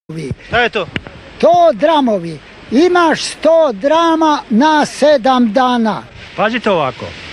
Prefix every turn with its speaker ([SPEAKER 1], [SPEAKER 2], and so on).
[SPEAKER 1] Šta je to?
[SPEAKER 2] To dramovi. Imaš 100 drama na 7 dana.
[SPEAKER 1] Pazite ovako.